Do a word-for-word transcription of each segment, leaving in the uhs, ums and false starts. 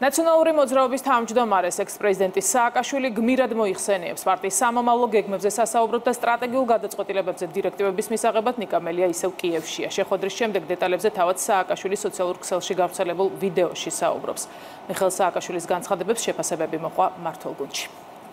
ნაციონალური მოძრაობის თავმჯდომარეს ექსპრეზიდენტი სააკაშვილი გმირად მოიხსენიებს. პარტიის სამომავლო გეგმებზე სასაუბროთ და სტრატეგიულ გადაწყვეტილებებზე დირექტივების მისაღებად ნიკამელია ისევ კიევშია. შეხვედრის შემდეგ დეტალებზე თავად სააკაშვილი სოციალურ ქსელში გავრცელებულ ვიდეოში საუბრობს. მიხეილ სააკაშვილის განცხადებებს შეფასებები მოყვა მართლ გუნდში.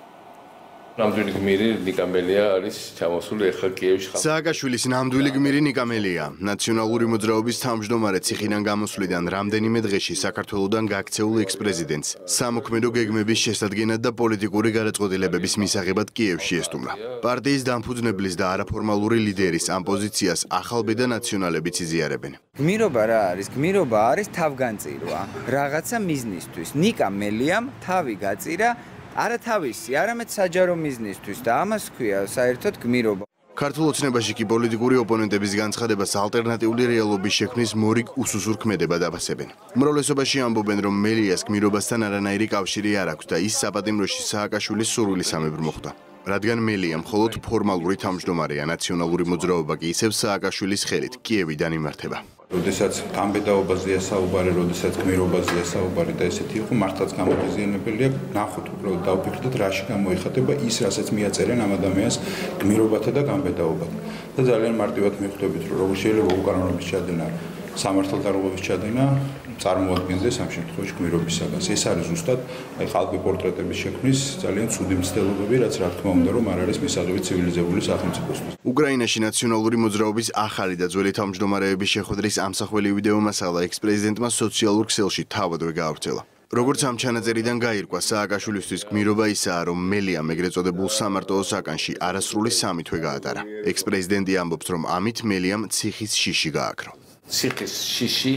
ნამდვილი გმირი ნიკამელია არის ჩამოსული ახლა კიევში. სააკაშვილის ნამდვილი გმირი ნიკამელია. ნაციონალური მოძრაობის თავმჯდომარე ციხიდან გამოსვლიდან რამდენიმე დღეში საქართველოდან გაქცეულ ექსპრეზიდენტს სამოქმედო გეგმების შესადგენად და პოლიტიკური გადაწყვეტილებების მისაღებად კიევში ესტუმრა. პარტიის დამფუძნებლის და არაფორმალური ლიდერის ამ პოზიციას ახალბედა ნაციონალებიც იზიარებენ. გმირობა რა არის? გმირობა არის თავგანწირვა რაღაცა მიზნისთვის. ნიკამელიამ თავი გაწირა არა თავისი, არამედ საჯარო მიზნისთვის და ამას ქვია საერთოდ გმირობა. ქართულ ოცნებაში კი პოლიტიკური ოპონენტების განცხადებას ალტერნატიული რეალობის შექმნის მორიგ უსუსურ ქმედებად აფასებენ. უმრავლესობაში ამბობენ, რომ მელიას გმირობასთან არანაირი კავშირი არ აქვს და ის საპატიმროში სააკაშვილის სურვილისამებრ მოხვდა. რადგან მელია მხოლოდ ფორმალური თავმჯდომარეა, ნაციონალური მოძრაობა კი ისევ სააკაშვილის ხელით კიევიდან იმართება. როდესაც გამბედაობაზეა საუბარი, როდესაც გმირობაზეა საუბარი და ესეთი იყო, მართლაც გამოგიზიანებელია. ნახოთ უბრალოდ დავფიქრდეთ, რაში გამოიხატება ის, რასაც მიაწერენ ამ ადამიანს გმირობათა და გამბედაობათა. და ძალიან მარტივად მიხვდებით, რომ როგორ შეიძლება უკანონობის ჩადენა, სამართალდარღვევის ჩადენა წარმოადგენდეს ამ შემთხვევაში გმირობისაგან. ეს არის ზუსტად აი ყალბი პორტრეტების შექმნის ძალიან ცუდი მცდელობები, რაც რა თქმა უნდა, რომ არ არის მისაღები ცივილიზებული სახელმწიფოსთვის. უკრაინაში ნაციონალური მოძრაობის ახალი და ძველი თავმჯდომარეების შეხვედრის ამსახველი ვიდეო მასალა ექსპრეზიდენტმა სოციალურ ქსელში თავადვე გაავრცელა. როგორც ამ ჩანაწერიდან გაირკვა, სააკაშვილისთვის გმირობა ისაა, რომ მელიამ ეგრეთ წოდებულ სამარტოო საკანში არასრული სამი თვე გაატარა. ექსპრეზიდენტი ამბობს, რომ ამით მელიამ ციხის შიში გააქრო. ციხის შიში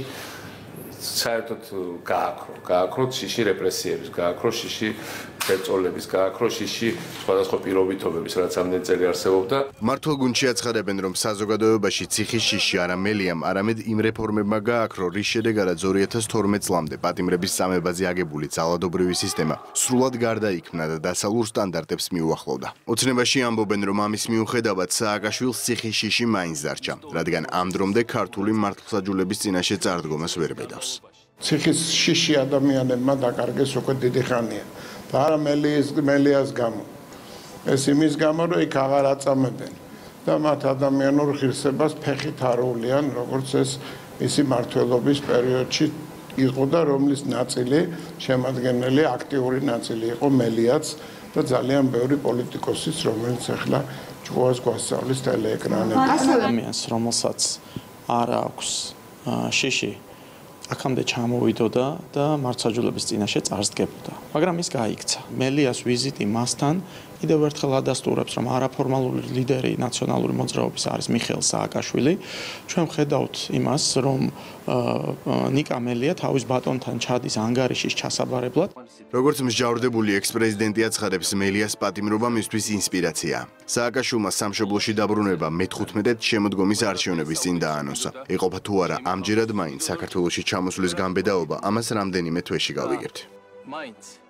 საერთოდ გააქრო, გააქრო შიში რეპრესიების, გააქრო შიში შეწოლების, გააქრო შიში სხვადასხვა პირობითობების, რაც ამდენ წელი არსებობდა. მართლ გუნდში აცხადებენ, რომ საზოგადოებაში ციხის შიში არა მელიამ, არამედ იმ რეფორმებმა გააქრო, რის შედეგადაც ორი ათას თორმეტ წლამდე პატიმრების წამებაზე აგებული ძალადობრივი სისტემა სრულად გარდაიქმნა და დასალურ სტანდარტებს მიუახლოვდა. ოცნებაში ამბობენ, რომ ამის მიუხედავად სააკაშვილს ციხის შიში მაინც დარჩა, რადგან ამ დრომდე ქართული მართლმსაჯულების წინაშე წარდგომას ვერ ბედავს. ციხის შიში ადამიანებმა დაკარგეს უკვე დიდი ხანია. და არა მელიის მელიას გამო. ეს იმის გამო, რომ იქ აღარ აწამებენ და მათ ადამიანურ ღირსებას ფეხით აროვლიან, როგორც ეს მისი მმართველობის პერიოდში იყო და რომლის ნაწილი შემადგენელი აქტიური ნაწილი იყო მელიაც და ძალიან ბევრი პოლიტიკოსიც, რომელიც ახლა ჯგუფს გვასწავლის ტელეეკრანებზე. ადამიანს, რომელსაც არ აქვს შიში აქამდე ჩამოვიდოდა და მართლმსაჯულების წინაშე წარსდგებოდა. მაგრამ ის გაიქცა. მელიას ვიზიტი მასთან კიდევ ერთხელ ადასტურებს, რომ არაფორმალური ლიდერი ნაციონალური მოძრაობის არის მიხეილ სააკაშვილი. ჩვენ ვხედავთ იმას, რომ ნიკამელია თავის ბატონთან ჩადის ანგარიშის ჩასაბარებლად. როგორც მსჯავრდებული ექსპრეზიდენტი აცხადებს, მელიას პატიმრობა მისთვის ინსპირაციაა. სააკაშვილმა სამშობლოში დაბრუნება მეთხუთმეტე შემოდგომის არჩევნების წინ დაანონსა. ეყოფა თუ არა ამჯერად მაინც საქართველოში ჩამოსვლის გამბედაობა, ამას რამდენიმე თვეში გავიგებთ.